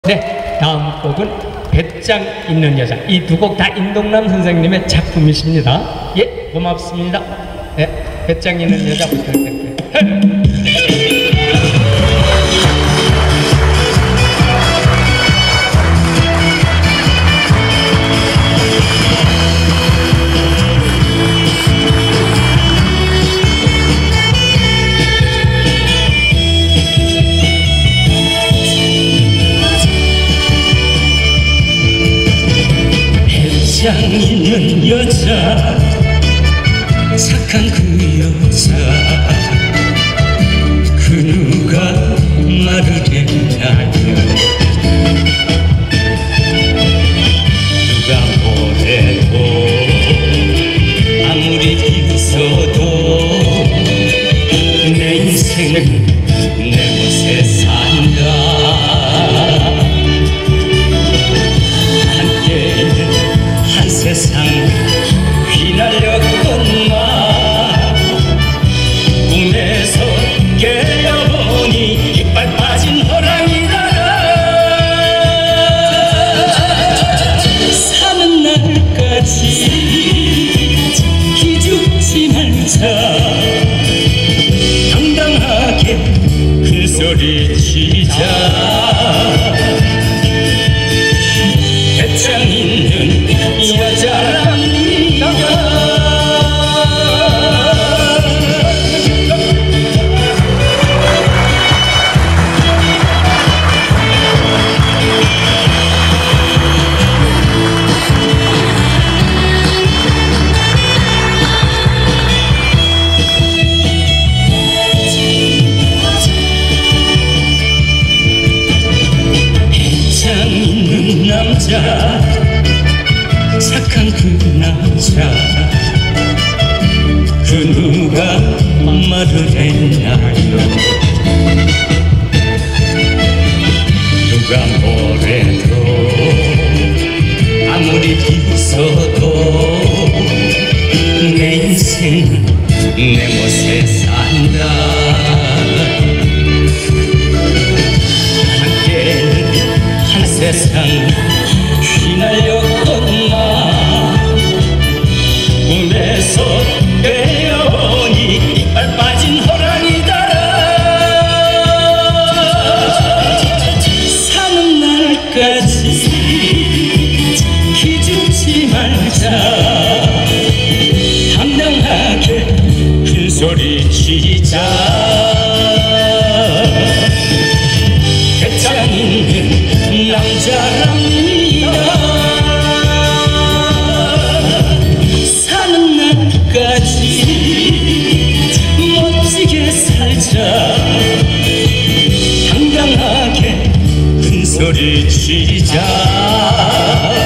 네, 다음 곡은 배짱 있는 여자. 이 두 곡 다 인동남 선생님의 작품이십니다. 예, 고맙습니다. 네, 배짱 있는 여자 부탁드릴게요. 배짱 있는 여자, 착한 그 여자, 그 누가 말을 했나요? 누가 뭐래도 아무리 비웃어도 내 인생은 내 멋에 산다. 세상 휘날렸건만 꿈에서 깨어보니 이빨 빠진 호랑이라라. 사는 날까지 기죽지 말자. 당당하게 큰 소리 치자. 배짱 있는 여자랍니다. 배짱 있는 남자, 착한 그 남자, 그 누가 말을 했나요? 누가 뭐래도 아무리 비웃어도 내 인생은 내 멋에 산다. 함께는 한 세상 휘날렸건만 꿈에서 깨어보니 이빨 빠진 호랑이다라. 사는 날까지 기죽지 말자. 당당하게 큰 소리 치자. 배짱 있는 남자랍니다. 사는 날까지 멋지게 살자. 당당하게 큰 소리 치자.